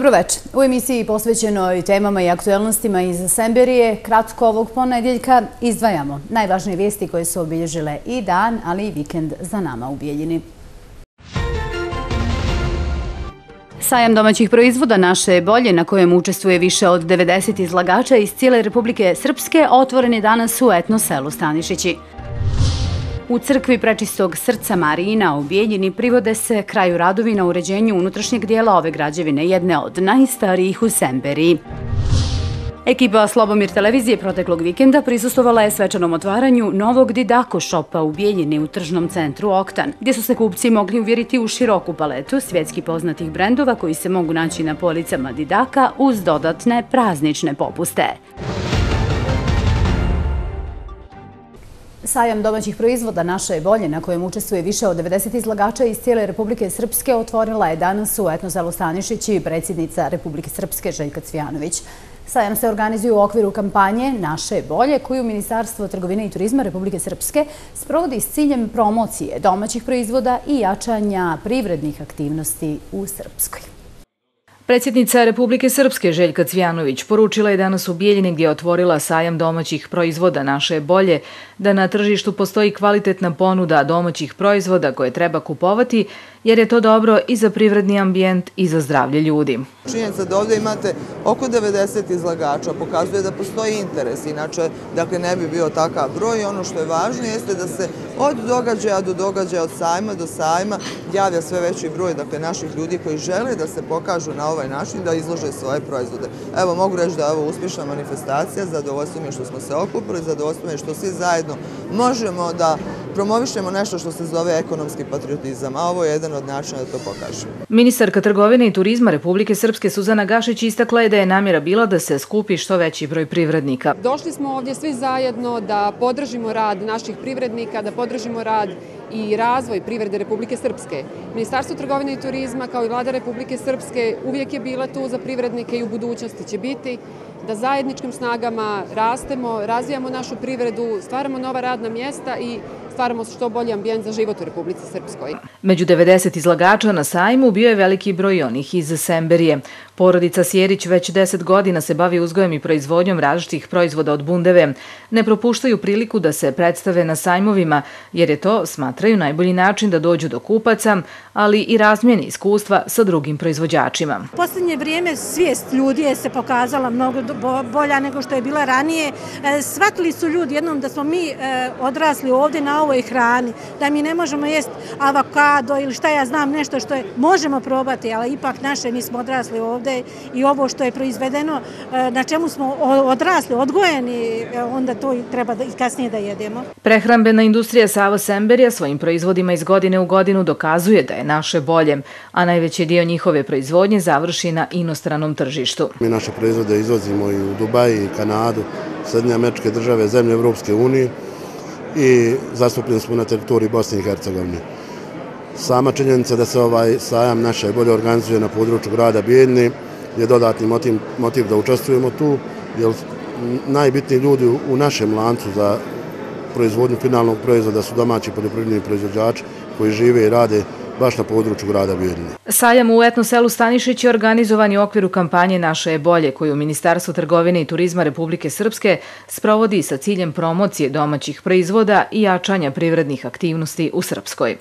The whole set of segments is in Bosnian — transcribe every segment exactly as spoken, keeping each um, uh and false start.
Dobroveče. U emisiji posvećenoj temama i aktuelnostima iz Semberije kratko ovog ponedjeljka izdvajamo najvažnije vijesti koje su obilježile i dan, ali i vikend za nama u Bijeljini. Sajam domaćih proizvoda Naše bolje, na kojem učestvuje više od devedeset izlagača iz cijele Republike Srpske, otvoren je danas u etno selu Stanišići. U crkvi Prečistog srca Marijina u Bijeljini privode se kraju radovi na uređenju unutrašnjeg dijela ove građevine, jedne od najstarijih u Semberiji. Ekipa Slobomir televizije proteklog vikenda prisustvovala je svečanom otvaranju novog Didako šopa u Bijeljini u tržnom centru Oktan, gdje su se kupci mogli uvjeriti u široku paletu svjetski poznatih brendova koji se mogu naći na policama Didaka uz dodatne praznične popuste. Sajam domaćih proizvoda Naše bolje, na kojem učestvuje više od devedeset izlagača iz cijele Republike Srpske, otvorila je danas u etno selu Stanišići predsjednica Republike Srpske Željka Cvijanović. Sajam se organizuje u okviru kampanje Naše bolje, koju Ministarstvo trgovine i turizma Republike Srpske sprovodi s ciljem promocije domaćih proizvoda i jačanja privrednih aktivnosti u Srpskoj. Predsjednica Republike Srpske Željka Cvijanović poručila je danas u Bijeljini, gdje je otvorila sajam domaćih proizvoda Naše bolje, da na tržištu postoji kvalitetna ponuda domaćih proizvoda koje treba kupovati, jer je to dobro i za privredni ambijent i za zdravlje ljudi. Činjenica da ovdje imate oko devedeset izlagača pokazuje da postoji interes, inače dakle, ne bi bio takav broj. Ono što je važno jeste da se od događaja do događaja, od sajma do sajma javlja sve veći broj dakle, naših ljudi koji žele da se pokažu na ovaj način, da izlože svoje proizvode. Evo, mogu reći da je ovo uspješna manifestacija, zadovoljstvo mi je što smo se okupili, zadovoljstvo mi je što svi zajedno možemo da promovišemo nešto što se zove ekonomski patriotizam, a ovo je jedan od načina da to pokažemo. Ministarka trgovine i turizma Republike Srpske Suzana Gašić istakla je da je namjera bila da se skupi što veći broj privrednika. Došli smo ovdje svi zajedno da podržimo rad naših privrednika, da podržimo rad i razvoj privrede Republike Srpske. Ministarstvo trgovine i turizma kao i Vlada Republike Srpske uvijek je bila tu za privrednike i u budućnosti će biti, da zajedničkim snagama rastemo, razvijamo našu privredu, stvaramo nova radna mjesta i stvaramo što bolji ambijent za život u Republici Srpskoj. Među devedeset izlagača na sajmu bio je veliki broj onih iz Semberije. Porodica Sjerić već deset godina se bavi uzgojem i proizvodnjom različitih proizvoda od bundeve. Ne propuštaju priliku da se predstave na sajmovima, jer je to, smatraju, najbolji način da dođu do kupaca, ali i razmjeni iskustva sa drugim proizvođačima. U posljednje vrijeme svijest ljudi je se pokazala mnogo bolja nego što je bila ranije. Shvatili su ljudi jednom da smo mi odrasli ovdje na ovoj hrani, da mi ne možemo jesti avokado ili šta ja znam, nešto što je, možemo probati, ali ipak naše, mi smo odrasli ovdje i ovo što je proizvedeno, na čemu smo odrasli, odgojeni, onda to treba i kasnije da jedemo. Prehrambena industrija Savo Semberija svojim proizvodima iz godine u godinu dokazuje da je naše bolje, a najveći dio njihove proizvodnje završi na inostranom tržištu. Mi naše proizvode izvozimo i u Dubai, Kanadu, Sjedinjene Američke Države, zemlje Evropske unije i zastupljeni smo na teritoriji Bosne i Hercegovine. Sama činjenica da se ovaj sajam Naše bolje organizuje na području grada Bijeljine je dodatni motiv, motiv da učestvujemo tu, jer najbitniji ljudi u našem lancu za proizvodnju finalnog proizvoda su domaći poljoprivredni proizvođači koji žive i rade baš na području grada Bijeljine. Sajam u etno selu Stanišić je organizovan u okviru kampanje Naše je bolje, koju Ministarstvo trgovine i turizma Republike Srpske sprovodi sa ciljem promocije domaćih proizvoda i jačanja privrednih aktivnosti u Srpskoj.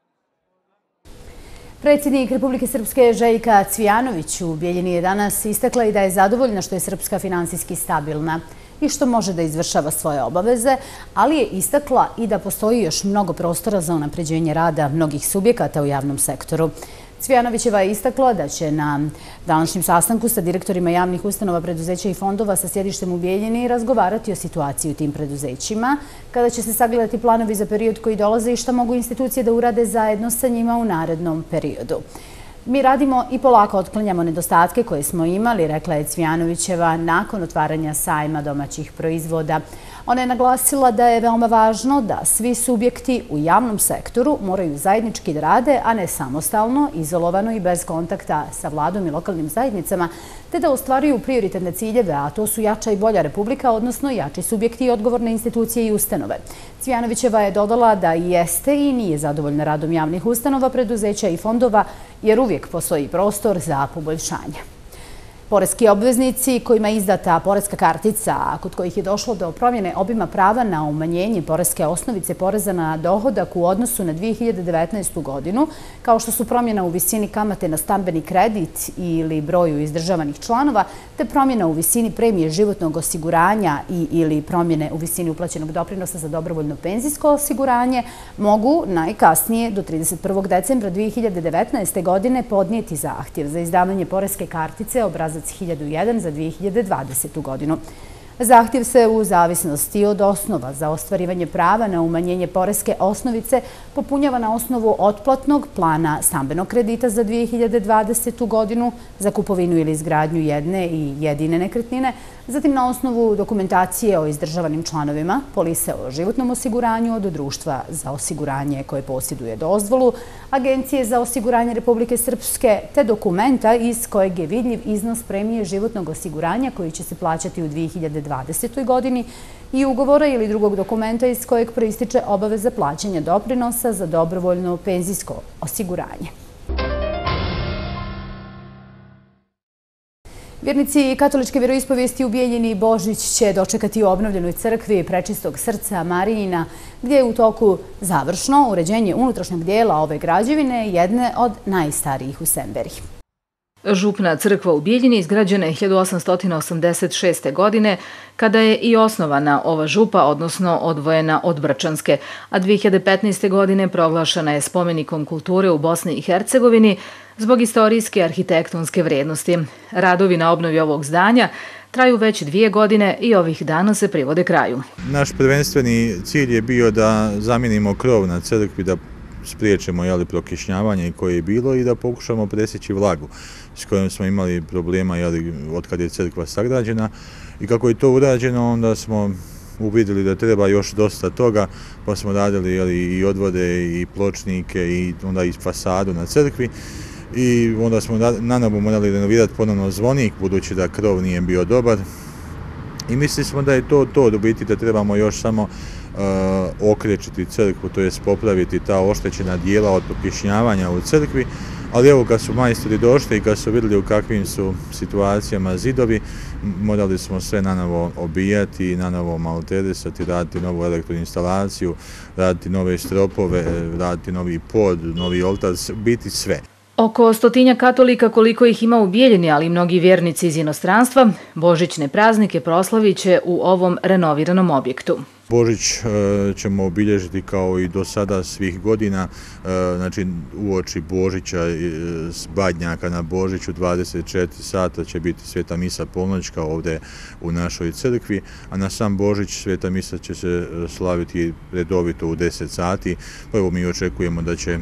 Predsjednik Republike Srpske Željka Cvijanović u Bijeljini je danas istakla i da je zadovoljna što je Srpska finansijski stabilna i što može da izvršava svoje obaveze, ali je istakla i da postoji još mnogo prostora za unapređenje rada mnogih subjekata u javnom sektoru. Cvijanovićeva je istakla da će na današnjem sastanku sa direktorima javnih ustanova, preduzeća i fondova sa sjedištem u Bijeljini razgovarati o situaciji u tim preduzećima, kada će se sagledati planovi za period koji dolaze i šta mogu institucije da urade zajedno sa njima u narednom periodu. Mi radimo i polako otklanjamo nedostatke koje smo imali, rekla je Cvijanovićeva nakon otvaranja sajma domaćih proizvoda. Ona je naglasila da je veoma važno da svi subjekti u javnom sektoru moraju zajednički da rade, a ne samostalno, izolovano i bez kontakta sa vladom i lokalnim zajednicama, te da ostvaruju prioritetne ciljeve, a to su jača i bolja republika, odnosno jači subjekti i odgovorne institucije i ustanove. Cvijanovićeva je dodala da jeste i nije zadovoljna radom javnih ustanova, preduzeća i fondova, jer uvijek postoji prostor za poboljšanje. Poreski obveznici kojima je izdata poreska kartica, a kod kojih je došlo do promjene obima prava na umanjenje poreske osnovice poreza na dohodak u odnosu na dvije hiljade devetnaestu. godinu, kao što su promjena u visini kamate na stambeni kredit ili broju izdržavanih članova, te promjena u visini premije životnog osiguranja i ili promjene u visini uplaćenog doprinosa za dobrovoljno penzijsko osiguranje, mogu najkasnije do trideset prvog decembra dvije hiljade devetnaeste. godine podnijeti zahtjev za izdavanje poreske kartice obrazac hiljadu jedan za dvije hiljade dvadesetu. godinu. Zahtjev se u zavisnosti od osnova za ostvarivanje prava na umanjenje poreske osnovice popunjava na osnovu otplatnog plana stambenog kredita za dvije hiljade dvadesetu. godinu za kupovinu ili izgradnju jedne i jedine nekretnine, zatim na osnovu dokumentacije o izdržavanim članovima, polise o životnom osiguranju od društva za osiguranje koje posjeduje dozvolu, Agencije za osiguranje Republike Srpske, te dokumenta iz kojeg je vidljiv iznos premije životnog osiguranja koji će se plaćati u dvije hiljade dvadesetoj. godini i ugovora ili drugog dokumenta iz kojeg proističe obaveza plaćanja doprinosa za dobrovoljno penzijsko osiguranje. Vjernici katoličke vjeroispovijesti u Bijeljini Božić će dočekati u obnovljenoj crkvi Prečistog srca Marijina, gdje je u toku završno uređenje unutrašnjeg dijela ove građevine, jedne od najstarijih u Semberiji. Župna crkva u Bijeljini izgrađena je hiljadu osamsto osamdeset šeste. godine, kada je i osnovana ova župa, odnosno odvojena od Brčanske, a dvije hiljade petnaeste. godine proglašena je spomenikom kulture u Bosni i Hercegovini zbog istorijske arhitektonske vrijednosti. Radovi na obnovi ovog zdanja traju već dvije godine i ovih dana se privode kraju. Naš prvenstveni cilj je bio da zamijenimo krov na crkvi, da spriječemo jeli, prokišnjavanje koje je bilo i da pokušamo presjeći vlagu s kojom smo imali problema jeli, od kad je crkva sagrađena. I kako je to urađeno, onda smo uvidjeli da treba još dosta toga, pa smo radili jeli, i odvode i pločnike i onda i fasadu na crkvi. I onda smo na novo morali renovirati ponovno zvonik, budući da krov nije bio dobar. I mislili smo da je to to, u biti da trebamo još samo uh, okrečiti crkvu, to jest popraviti ta oštećena dijela od prokišnjavanja u crkvi. Ali evo, kad su majstori došli i kad su vidjeli u kakvim su situacijama zidovi, morali smo sve nanovo obijati, nanovo malterisati, raditi novu elektroinstalaciju, raditi nove stropove, raditi novi pod, novi oltar, biti sve. Oko stotinja katolika, koliko ih ima u Bijeljini, ali i mnogi vjernici iz inostranstva, božićne praznike proslavit će u ovom renoviranom objektu. Božić ćemo obilježiti kao i do sada svih godina, znači uoči Božića s Badnjaka na Božiću dvadeset četiri sata će biti sveta misa polnoćka ovdje u našoj crkvi, a na sam Božić sveta misa će se slaviti redovito u deset sati. Prvo mi očekujemo da će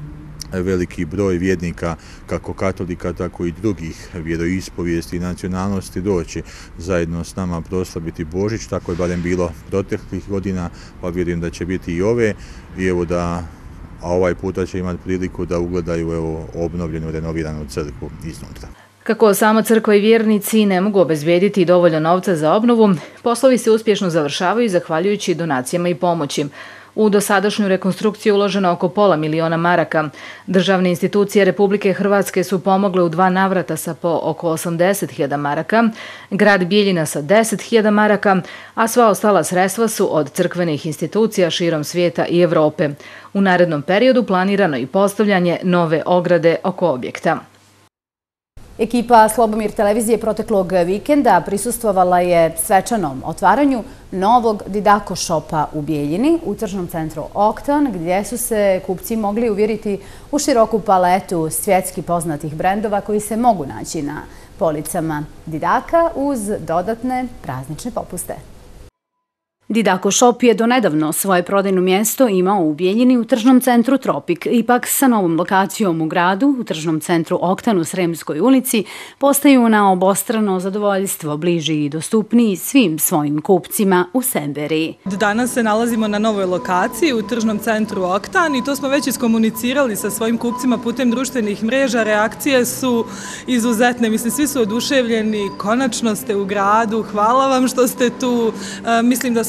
veliki broj vjernika, kako katolika, tako i drugih vjeroispovijesti i nacionalnosti doći zajedno s nama proslaviti Božić. Tako je barem bilo proteklih godina, pa vjerujem da će biti i ove. I evo da, a ovaj puta će imati priliku da ugledaju evo, obnovljenu, renoviranu crkvu iznutra. Kako sama crkva i vjernici ne mogu obezbijediti dovoljno novca za obnovu, poslovi se uspješno završavaju zahvaljujući donacijama i pomoći. U dosadašnju rekonstrukciju uloženo oko pola miliona maraka. Državne institucije Republike Hrvatske su pomogle u dva navrata sa po oko osamdeset hiljada maraka, grad Bijeljina sa deset hiljada maraka, a sva ostala sredstva su od crkvenih institucija širom svijeta i Evrope. U narednom periodu planirano i postavljanje nove ograde oko objekta. Ekipa Slobomir televizije proteklog vikenda prisustvovala je svečanom otvaranju novog Didako šopa u Bijeljini u tržnom centru Oktan, gdje su se kupci mogli uvjeriti u široku paletu svjetski poznatih brendova koji se mogu naći na policama Didaka uz dodatne praznične popuste. Didako Shop je donedavno svoje prodajno mjesto imao u Bijeljini u tržnom centru Tropik. Ipak sa novom lokacijom u gradu, u tržnom centru Oktan u Sremskoj ulici, postaju na obostrano zadovoljstvo bliži i dostupniji svim svojim kupcima u Semberiji. Danas se nalazimo na novoj lokaciji u tržnom centru Oktan i to smo već iskomunicirali sa svojim kupcima putem društvenih mreža. Reakcije su izuzetne, mislim svi su oduševljeni, konačno ste u gradu, hvala vam što ste tu, mislim da smo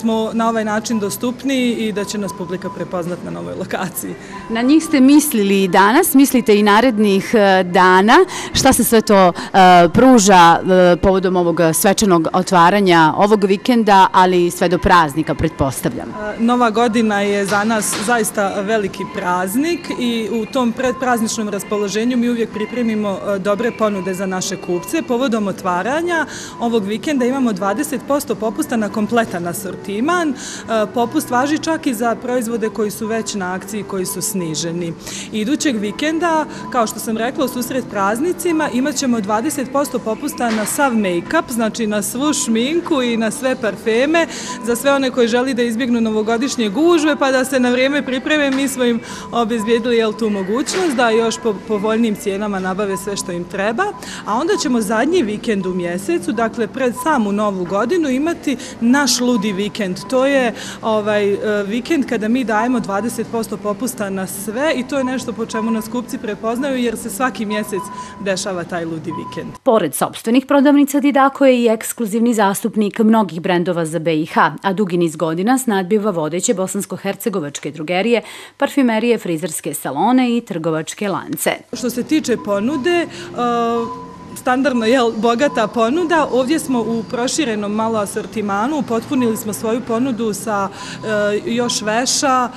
smo na ovaj način dostupniji i da će nas publika prepoznati na novoj lokaciji. Na njih ste mislili i danas, mislite i narednih dana. Šta se sve to pruža povodom ovog svečanog otvaranja ovog vikenda, ali sve do praznika, pretpostavljam? Nova godina je za nas zaista veliki praznik i u tom predprazničnom raspoloženju mi uvijek pripremimo dobre ponude za naše kupce. Povodom otvaranja ovog vikenda imamo dvadeset posto popusta na kompletan asortiman. Popust važi čak i za proizvode koji su već na akciji, koji su sniženi. Idućeg vikenda, kao što sam rekla, u susret praznicima imat ćemo dvadeset posto popusta na sav make-up, znači na svu šminku i na sve parfeme. Za sve one koji želi da izbjegnu novogodišnje gužve pa da se na vrijeme pripreme, mi smo im obezbijedili tu mogućnost da još po povoljnim cijenama nabave sve što im treba. A onda ćemo zadnji vikend u mjesecu, dakle pred samu novu godinu, imati naš ludi vikend. To je ovaj vikend kada mi dajemo dvadeset posto popusta na sve i to je nešto po čemu nas kupci prepoznaju jer se svaki mjesec dešava taj ludi vikend. Pored sopstvenih prodavnica, Didako je i ekskluzivni zastupnik mnogih brendova za be i ha, a dugi niz godina snadbiva vodeće bosansko-hercegovačke drogerije, parfumerije, frizerske salone i trgovačke lance. Što se tiče ponude, standardno je bogata ponuda. Ovdje smo u proširenom malo asortimanu, potpunili smo svoju ponudu sa još veša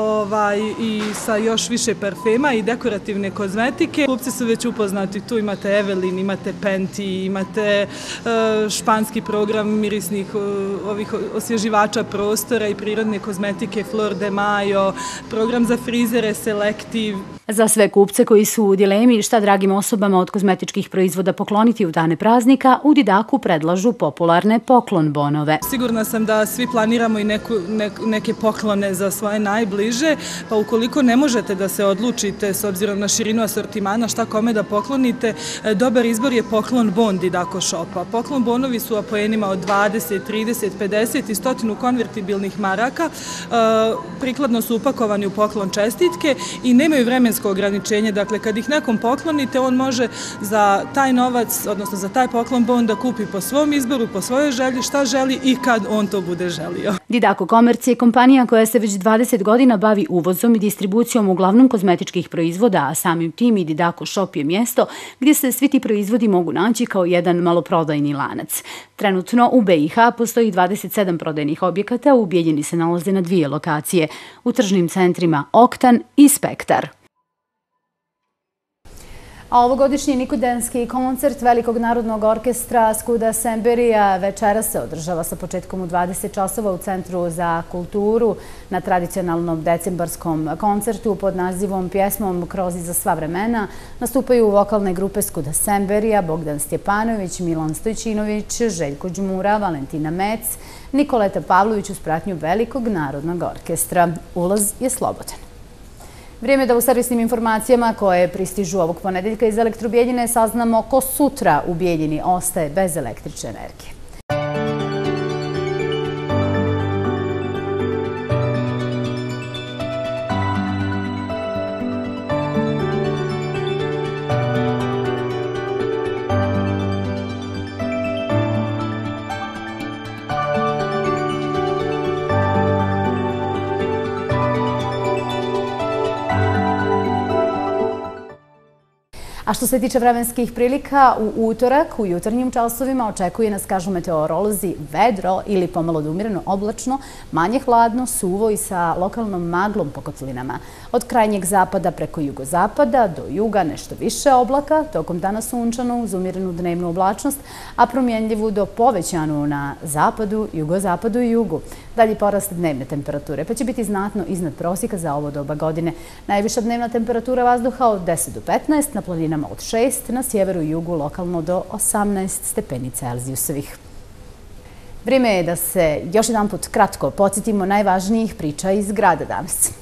i sa još više parfema i dekorativne kozmetike. Kupci su već upoznati, tu imate Evelyn, imate Penti, imate španski program mirisnih osvježivača prostora i prirodne kozmetike Flor de Mayo, program za frizere Selective. Za sve kupce koji su u dilemi šta dragim osobama od kozmetičkih proizvoda pokloniti u dane praznika, u Didaku predlažu popularne poklon bonove. Sigurna sam da svi planiramo i neke poklone za svoje najbliže, pa ukoliko ne možete da se odlučite s obzirom na širinu asortimana šta kome da poklonite, dobar izbor je poklon bon Didako shopa. Poklon bonovi su u apoenima od dvadeset, trideset, pedeset i stotinu konvertibilnih maraka, prikladno su upakovani u poklon čestitke i nemaju vremensko ograničenje. Dakle, kad ih nekom poklonite, on može za taj novac, odnosno za taj poklon bon da kupi po svom izboru, po svojoj želji, šta želi i kad on to bude želio. Didako Commerce je kompanija koja se već dvadeset godina bavi uvozom i distribucijom uglavnom kozmetičkih proizvoda, a samim tim i Didako Shop je mjesto gdje se svi ti proizvodi mogu naći kao jedan maloprodajni lanac. Trenutno u be i ha postoji dvadeset sedam prodajnih objekata, u Bijeljini se nalaze na dvije lokacije, u tržnim centrima Oktan i Spektar. A ovogodišnji nikodenski koncert Velikog narodnog orkestra Skuda Semberija večeras se održava sa početkom u dvadeset časova u Centru za kulturu na tradicionalnom decembarskom koncertu pod nazivom Pjesmom Kroz i za sva vremena. Nastupaju vokalne grupe Skuda Semberija, Bogdan Stjepanović, Milan Stojčinović, Željko Đmura, Valentina Mec, Nikoleta Pavlović uz pratnju Velikog narodnog orkestra. Ulaz je slobodan. Vrijeme da u servisnim informacijama koje pristižu ovog ponedeljka iz Elektrobijeljine saznamo ko sutra u Bijeljini ostaje bez električne energije. A što se tiče vremenskih prilika, u utorak u jutarnjim časovima očekuje nas, kažu meteorolozi, vedro ili pomalo umireno oblačno, manje hladno, suvo i sa lokalnom maglom po kotlinama. Od krajnjeg zapada preko jugozapada do juga nešto više oblaka, tokom dana sunčano uz umirenu dnevnu oblačnost, a promjenljivu do povećanu na zapadu, jugozapadu i jugu. Dalji porast dnevne temperature, pa će biti znatno iznad prosjeka za ovo doba godine. Najviša dnevna temperatura vazduha od deset do petnaest, na planinama od šest, na sjeveru i jugu lokalno do osamnaest stepeni Celzijusovih. Vrijeme je da se još jedan put kratko podsjetimo najvažnijih priča iz grada danas.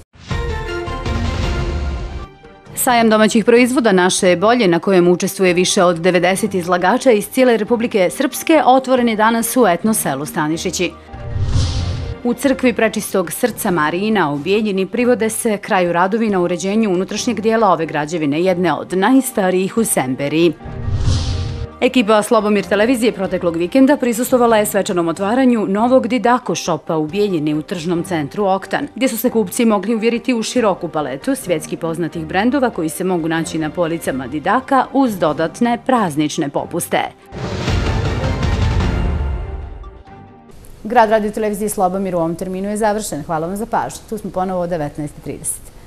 Sajam domaćih proizvoda Naše bolje, na kojem učestvuje više od devedeset izlagača iz cijele Republike Srpske, otvoren je danas u etno selu Stanišići. U crkvi Prečistog srca Marijina u Bijeljini privode se kraju radovi na uređenju unutrašnjeg dijela ove građevine, jedne od najstarijih u Semberiji. Ekipa Slobomir televizije proteklog vikenda prisustovala je svečanom otvaranju novog Didako šopa u Bijeljini u tržnom centru Oktan, gdje su se kupci mogli uvjeriti u široku paletu svjetski poznatih brendova koji se mogu naći na policama Didaka uz dodatne praznične popuste. Grad radio televizije Slobomir u ovom terminu je završen. Hvala vam za pažnju. Tu smo ponovo o devetnaest i trideset.